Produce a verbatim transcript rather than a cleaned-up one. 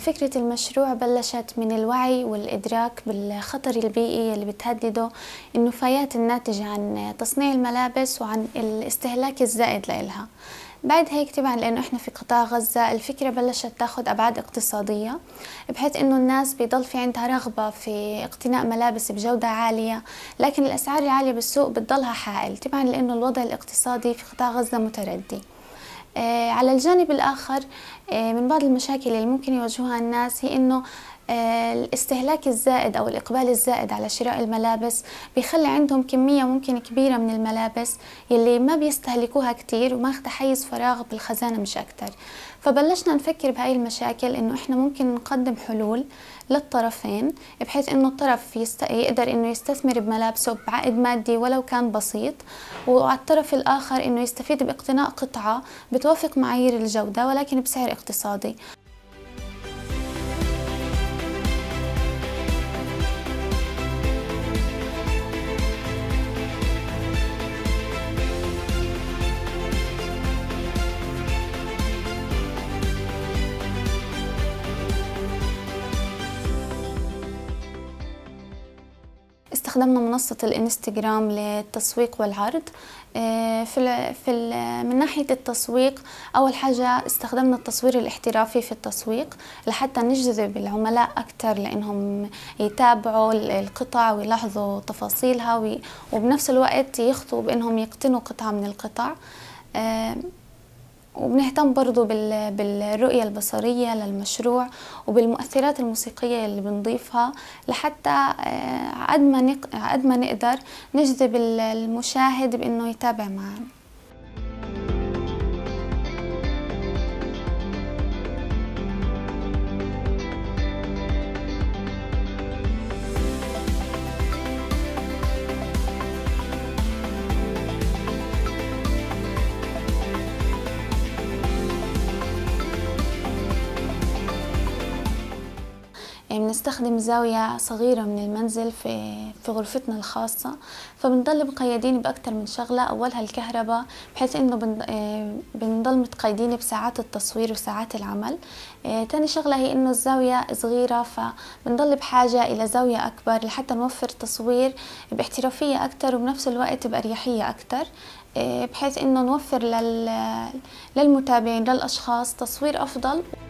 فكرة المشروع بلشت من الوعي والإدراك بالخطر البيئي اللي بتهدده النفايات الناتجة عن تصنيع الملابس وعن الاستهلاك الزائد لإلها. بعد هيك طبعا لأنه إحنا في قطاع غزة الفكرة بلشت تاخد أبعاد اقتصادية، بحيث إنه الناس بيضل في عندها رغبة في اقتناء ملابس بجودة عالية، لكن الأسعار العالية بالسوق بتضلها حائل طبعا لأنه الوضع الاقتصادي في قطاع غزة متردي. آه على الجانب الآخر آه من بعض المشاكل اللي ممكن يواجهها الناس هي إنه آه الاستهلاك الزائد أو الإقبال الزائد على شراء الملابس بيخلي عندهم كمية ممكن كبيرة من الملابس يلي ما بيستهلكوها كتير وماخدة حيز فراغ بالخزانة مش أكتر. فبلشنا نفكر بهاي المشاكل إنه إحنا ممكن نقدم حلول للطرفين، بحيث إنه الطرف يست... يقدر إنه يستثمر بملابسه بعائد مادي ولو كان بسيط، وعلى الطرف الآخر إنه يستفيد باقتناء قطعة بتوافق معايير الجودة ولكن بسعر اقتصادي. استخدمنا منصة الانستغرام للتسويق والعرض. في في من ناحية التسويق، أول حاجة استخدمنا التصوير الاحترافي في التسويق لحتى نجذب العملاء أكثر لأنهم يتابعوا القطع ويلاحظوا تفاصيلها وبنفس الوقت يخطوا بأنهم يقتنوا قطعة من القطع. وبنهتم برضو بالرؤية البصرية للمشروع وبالمؤثرات الموسيقية اللي بنضيفها لحتى قد ما قد ما نقدر نجذب المشاهد بأنه يتابع معنا. بنستخدم زاوية صغيرة من المنزل في في غرفتنا الخاصة، فبنضل مقيدين بأكثر من شغلة. أولها الكهرباء، بحيث إنه بنضل متقيدين بساعات التصوير وساعات العمل. تاني شغلة هي إنه الزاوية صغيرة، فبنضل بحاجة إلى زاوية أكبر لحتى نوفر تصوير باحترافية أكثر وبنفس الوقت بأريحية أكثر، بحيث إنه نوفر للمتابعين للأشخاص تصوير أفضل.